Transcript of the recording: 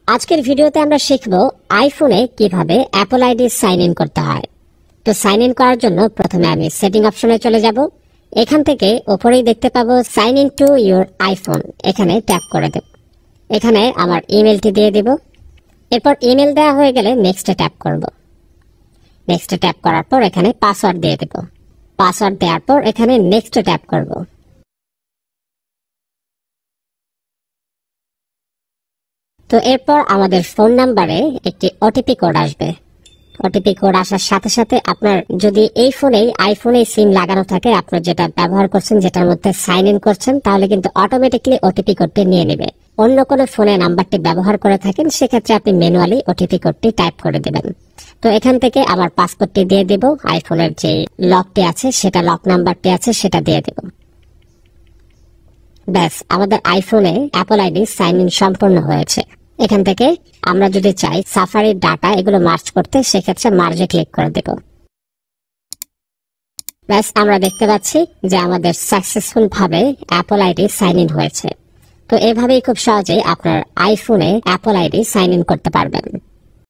আজকের ভিডিওতে আমরা শিখব আইফোনে কিভাবে অ্যাপল আইডি সাইন ইন করতে হয়। তো সাইন ইন করার জন্য প্রথমে আমি সেটিং অপশনে চলে যাব। এখান থেকে উপরেই দেখতে পাবো sign in to your iPhone, এখানে ট্যাপ করে দেব। এখানে আমার ইমেলটি দিয়ে দিব। এরপর ইমেল দেওয়া হয়ে গেলে নেক্সটে ট্যাপ করব। নেক্সটে ট্যাপ করার পর এখানে পাসওয়ার্ড দিয়ে দেব। পাসওয়ার্ড দেওয়ার পর এখানে নেক্সটে ট্যাপ করব। তো এরপর আমাদের ফোন নাম্বারে একটি ওটিপি কোড আসবে। ওটিপি কোড আসার সাথে সাথে আপনার যদি এই ফোনে আইফোনে সিম লাগানো থাকে, আপনার যেটা ব্যবহার করছেন, যেটার মধ্যে সাইন ইন করছেন, তাহলে কিন্তু অটোমেটিক্যালি ওটিপি কোডটি নিয়ে নেবে। অন্য কোনো ফোনে নাম্বারটি ব্যবহার করে থাকেন, সেক্ষেত্রে আপনি ম্যানুয়ালি ওটিপি কোডটি টাইপ করে দেবেন। তো এখান থেকে আমার পাসওয়ার্ডটি দিয়ে দেব, আইফোনের যে লকটি আছে সেটা, লক নাম্বারটি আছে সেটা দিয়ে দেব। ব্যাস, আমাদের আইফোনে অ্যাপল আইডি সাইন ইন সম্পূর্ণ হয়েছে। এখান থেকে আমরা যদি চাই সাফারির ডাটা এগুলো মার্জ করতে, সেক্ষেত্রে মার্জে ক্লিক করে দেব। ব্যাস, আমরা দেখতে পাচ্ছি যে আমাদের সাকসেসফুল ভাবে অ্যাপল আইডি সাইন ইন হয়েছে। তো এভাবেই খুব সহজেই আপনার আইফোনে অ্যাপল আইডি সাইন ইন করতে পারবেন।